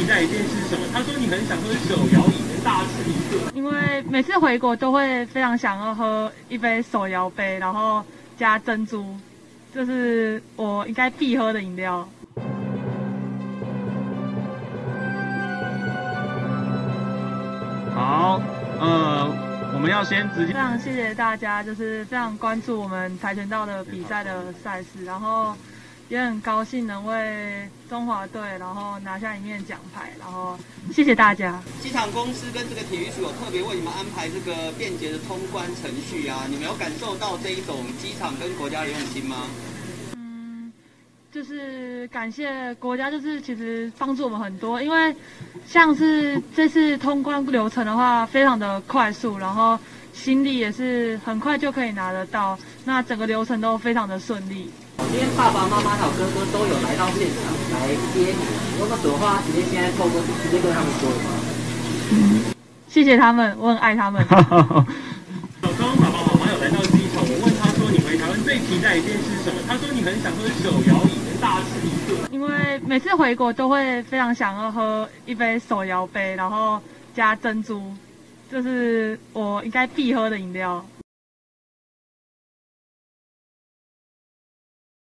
待一件事是什么？他说你很想喝手摇饮跟大吃一个。 因为每次回国都会非常想要喝一杯手摇杯，然后加珍珠，这是我应该必喝的饮料。 好，我们要先直接。 非常谢谢大家，就是非常关注我们跆拳道的比赛的赛事，然后也很高兴能为中华队然后拿下一面奖牌，然后谢谢大家。 机场公司跟这个体育署有特别为你们安排这个便捷的通关程序啊，你们有感受到这一种机场跟国家的用心吗？ 就是感谢国家，就是其实帮助我们很多，因为像是这次通关流程的话，非常的快速，然后行李也是很快就可以拿得到，那整个流程都非常的顺利。 今天爸爸妈妈还有哥哥都有来到现场来接你，如果有的话，直接现在透过直接跟他们说了吗？ 谢谢他们，我很爱他们。 刚刚爸爸妈妈有来到机场，我问他说你回台湾最期待一件事是什么？他说你很想喝手摇饮跟大吃一个。 因为每次回国都会非常想要喝一杯手摇杯，然后加珍珠，这是我应该必喝的饮料。